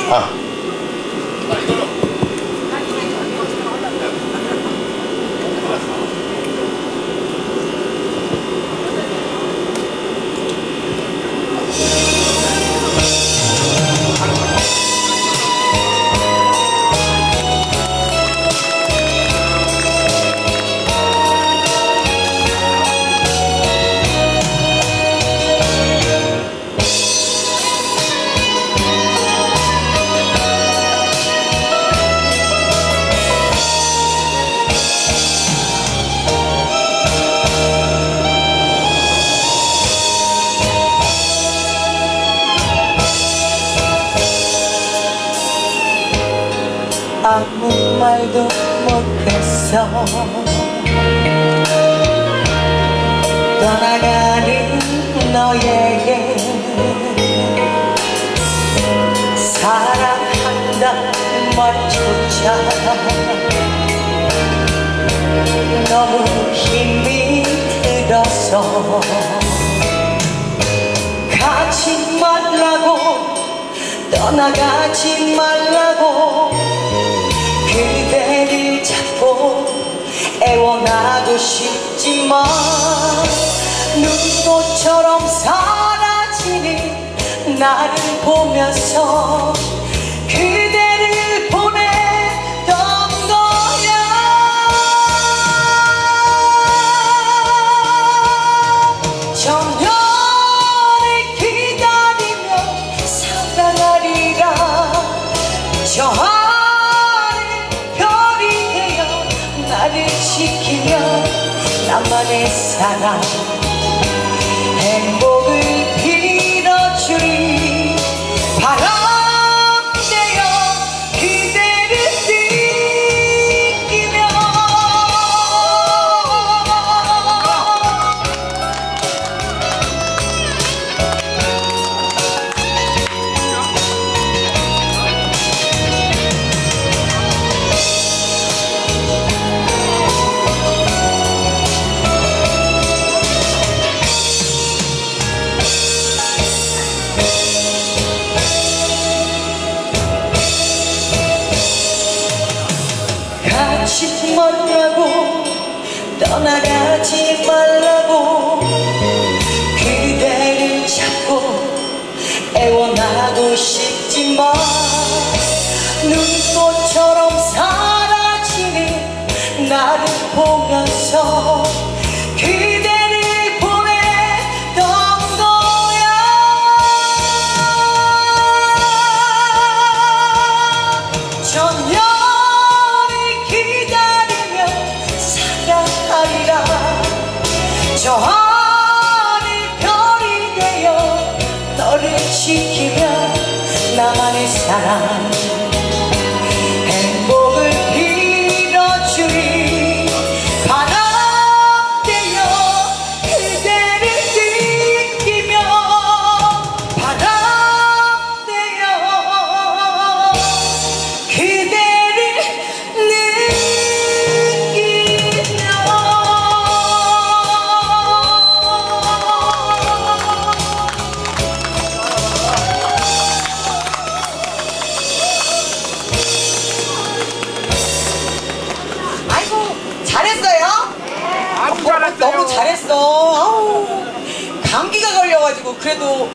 아. 아무 말도 못했어. 떠나가는 너에게 사랑한다는 말조차 너무 힘이 들어서 가지 말라고, 떠나가지 말라고 그대를 잡고 애원하고 싶지만 눈꽃처럼 사라지는 나를 보면서 그대를 보내던 거야. 정년을 기다리며 살아가리라. 저 나를 지키며 나만의 사랑 행복을 빌어주리. 바람 되어 그대를 느끼며 가지 말라고, 떠나가지 말라고 그대를 잡고 애원하고 싶지만 눈꽃처럼 사라지는 나를 보면서 그대를 보내던 거야. 전혀 저 하늘 별이 되어 너를 지키며 나만의 사랑 행복을 빌어주리. 바람 되어 그대를 느끼며 바람 되어 그대를 잘했어요? 아주 잘했어요. 너무 잘했어. 아우, 감기가 걸려가지고 그래도